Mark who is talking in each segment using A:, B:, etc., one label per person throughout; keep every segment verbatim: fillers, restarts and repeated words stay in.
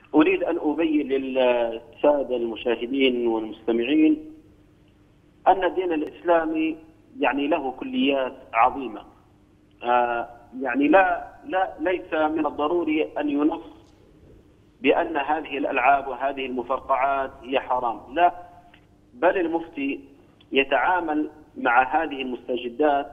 A: أريد أن أبين للسادة المشاهدين والمستمعين أن الدين الإسلامي يعني له كليات عظيمة. آه يعني لا لا ليس من الضروري أن ينص بأن هذه الألعاب وهذه المفرقعات هي حرام، لا، بل المفتي يتعامل مع هذه المستجدات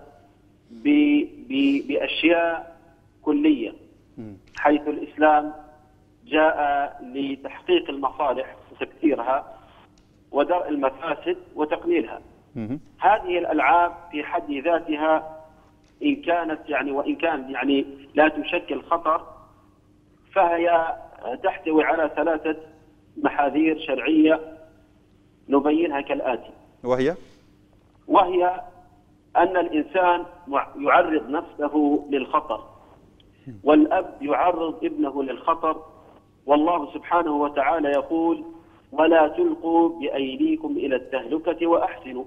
A: بأشياء كلية، حيث الإسلام جاء لتحقيق المصالح وتكثيرها ودرء المفاسد وتقليلها. هذه الألعاب في حد ذاتها إن كانت يعني وإن كان يعني لا تشكل خطر، فهي تحتوي على ثلاثة محاذير شرعية نبينها كالآتي.
B: وهي
A: وهي أن الإنسان يعرض نفسه للخطر، والأب يعرض ابنه للخطر، والله سبحانه وتعالى يقول: ولا تلقوا بأيديكم إلى التهلكة وأحسنوا.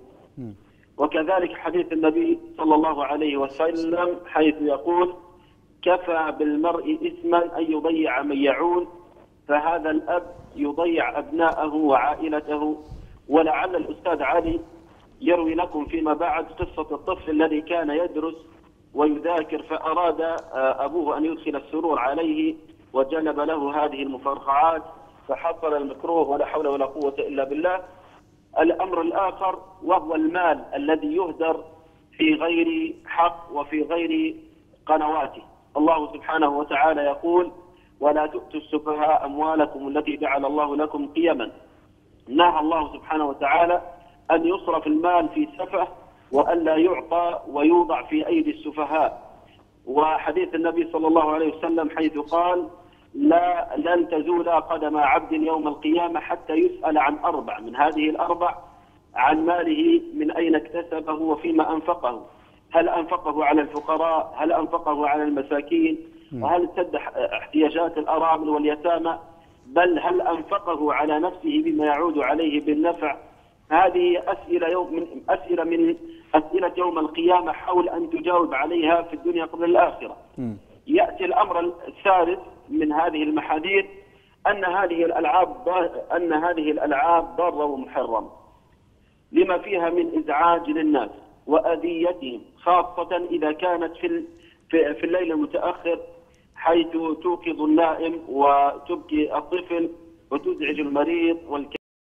A: وكذلك حديث النبي صلى الله عليه وسلم حيث يقول: كفى بالمرء إثما أن يضيع من يعول. فهذا الأب يضيع أبناءه وعائلته. ولعل الأستاذ علي يروي لكم فيما بعد قصة الطفل الذي كان يدرس ويذاكر، فأراد أبوه أن يدخل السرور عليه وجلب له هذه المفرقعات فحصل المكروه، ولا حول ولا قوة إلا بالله. الأمر الآخر وهو المال الذي يهدر في غير حق وفي غير قنواته. الله سبحانه وتعالى يقول: ولا تؤتوا السفهاء أموالكم التي جعل الله لكم قيما. نهى الله سبحانه وتعالى أن يصرف المال في سفه وأن لا يعطى ويوضع في أيدي السفهاء. وحديث النبي صلى الله عليه وسلم حيث قال: لا لن تزول قدم عبد يوم القيامة حتى يسأل عن أربع، من هذه الأربع عن ماله من أين اكتسبه وفيما أنفقه، هل أنفقه على الفقراء، هل أنفقه على المساكين، وهل سد احتياجات الأرامل واليتامى، بل هل أنفقه على نفسه بما يعود عليه بالنفع. هذه أسئلة يوم من أسئلة من أسئلة يوم القيامة حول أن تجاوب عليها في الدنيا قبل الآخرة. يأتي الأمر الثالث من هذه المحاذير أن هذه الألعاب أن هذه الألعاب ضارة ومحرمة لما فيها من إزعاج للناس وأذيتهم، خاصة إذا كانت في في الليل المتأخر، حيث توقظ النائم وتبكي الطفل وتزعج المريض والكبير.